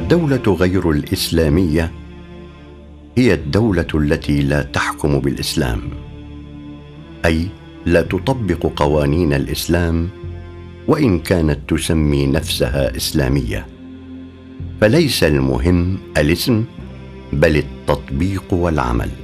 الدولة غير الإسلامية هي الدولة التي لا تحكم بالإسلام، أي لا تطبق قوانين الإسلام وإن كانت تسمي نفسها إسلامية. فليس المهم الاسم بل التطبيق والعمل.